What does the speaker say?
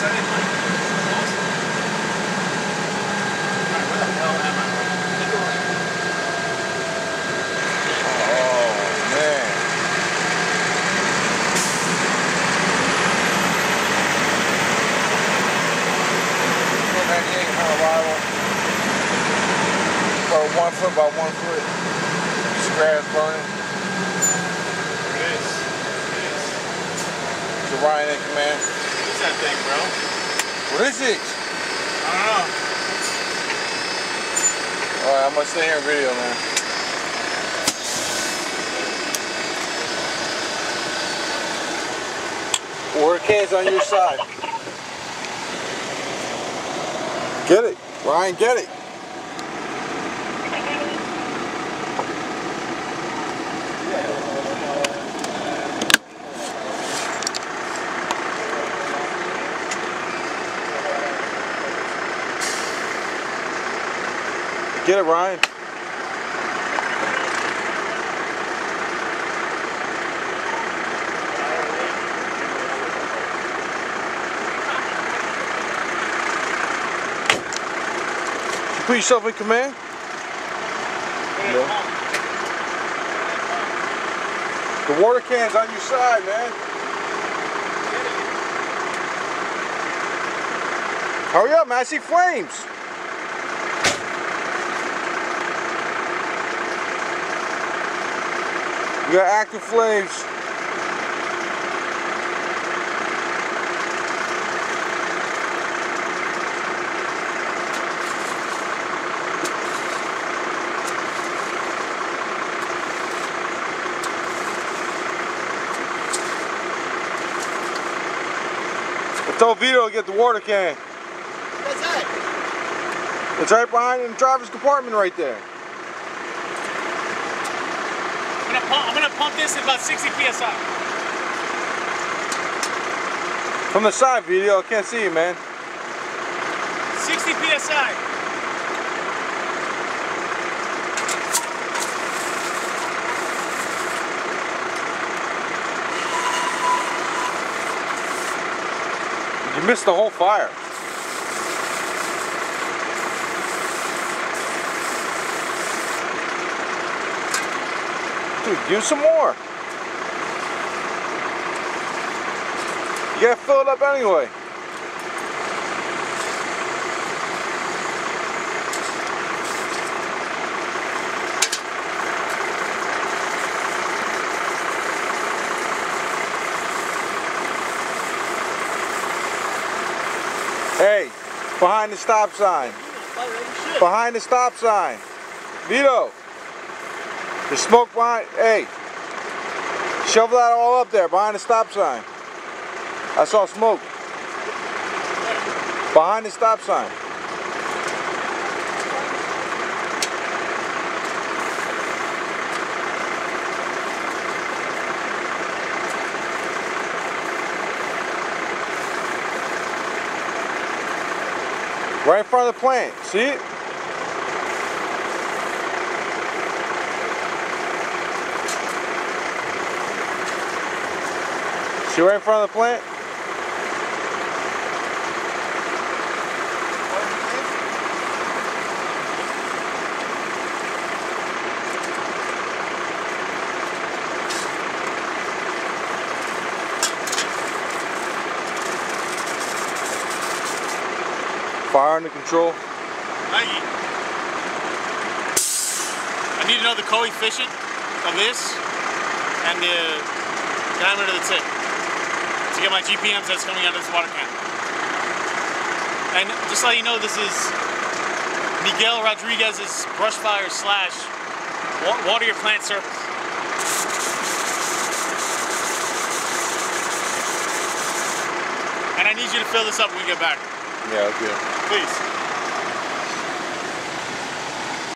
About 1 foot by 1 foot. Just grass burning. It is. It's Ryan in command. What's that thing, bro? What is it? I don't know. Alright, I'm gonna stay here in video, man. Water cans on your side. Get it. Ryan, get it. Get it, Ryan. You put yourself in command? No. The water can's on your side, man. Hurry up, man. I see flames. We got active flames. I told Vito to get the water can. What's that? It's right behind in the driver's compartment right there. I'm gonna pump this at about 60 psi. From the side, Vito, I can't see you, man. 60 psi. You missed the whole fire. Dude, give some more. You gotta fill it up anyway. Hey, behind the stop sign. Behind the stop sign. Vito. The smoke behind, hey, shovel that all up there behind the stop sign. I saw smoke. Behind the stop sign. Right in front of the plant, see it? See right in front of the plant? Fire under control. I need to know the coefficient of this and the diameter of the tip to get my GPMs that's coming out of this water can. And just to let you know, this is Miguel Rodriguez's brush fire slash water your plant surface. And I need you to fill this up when we get back. Yeah, okay. Please.